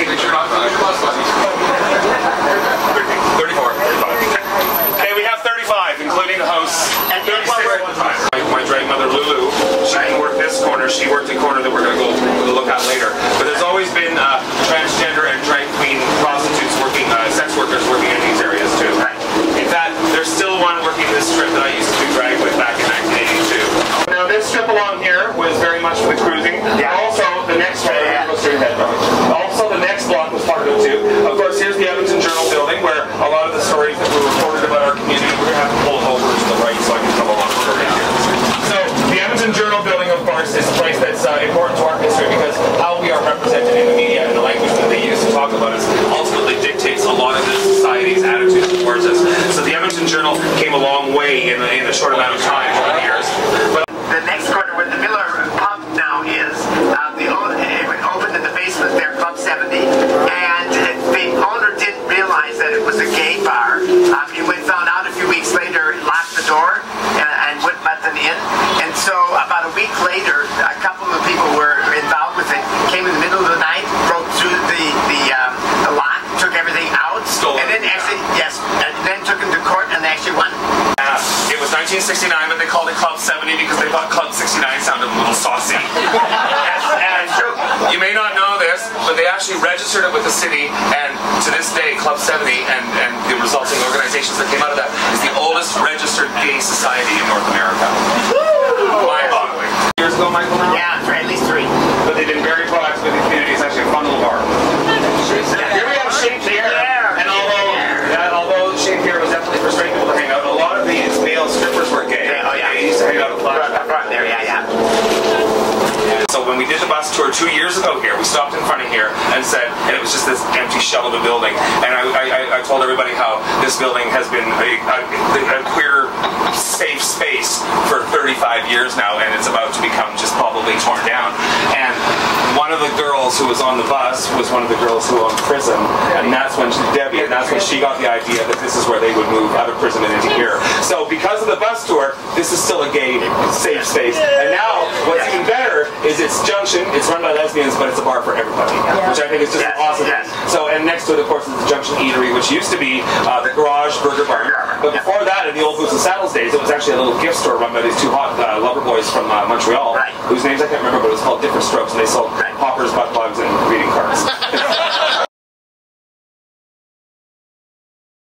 Okay, we have 35, including the hosts. And 36 at one time. My drag mother, Lulu, she didn't work this corner. She worked the corner that we're going to go look at later. But there's always been transgender and drag queen prostitutes working, sex workers working in these areas too. In fact, there's still one working this strip that I used to do drag with back in 1982. Now this strip along here was very much for the cruising. Yeah. Also, the next one, also the next block was part of it too. Of course, here's the Edmonton Journal building where a lot of the stories that were reported about our community, we're going to have to pull it over to the right so I can tell a lot of stories here. So the Edmonton Journal building, of course, is a place that's important to our history because how we are represented in the media and the language that they use to talk about us ultimately dictates a lot of the society's attitudes towards us. So the Edmonton Journal came a long way in a short amount of time over the years. But the next corner where the Miller pub now is, it opened in the basement there, Club 70, and the owner didn't realize that it was a gay bar. He found out a few weeks later, locked the door and wouldn't let them in. And so about a week later, a couple of the people who were involved with it came in the middle of the night, broke through the lock, took everything out, and then actually, yes, and then took him to court and they actually won. It was 1969, but they called it Club 70 because they thought Club 69 sounded a little saucy. And you may not know this, but they actually registered it with the city, and to this day, Club 70 and the resulting organizations that came out of that is the oldest registered gay society in North America. Mind-boggling. Years ago, Michael? Yeah, for at least 3. But they've been very proactive with the community. It's actually a fun little bar. Here we have Shane Phair, and although Shane Phair was definitely for straight people to hang out, a lot of these male strippers were gay. Oh yeah, they used to hang out front there, yeah. So when we did the bus tour 2 years ago here, we stopped in front of here and said, and it was just this empty shell of a building, and I told everybody how this building has been a queer safe space for 35 years now, and it's about to become just probably torn down. And one of the girls who was on the bus was one of the girls who owned prison, and that's when Debbie, and that's when she got the idea that this is where they would move out of prison and into here. So because of the bus tour, this is still a gay safe space. And now, what's even better is it's Junction, it's run by lesbians, but it's a bar for everybody, which I think is just awesome. So, and next to it, of course, is the Junction Eatery, which used to be the Garage Burger Bar. But before that, in the old Boots and Saddles days, it was actually a little gift store run by these two hot lover boys from Montreal, whose names I can't remember, but it was called Different Strokes, and they sold poppers, butt plugs, and greeting cards.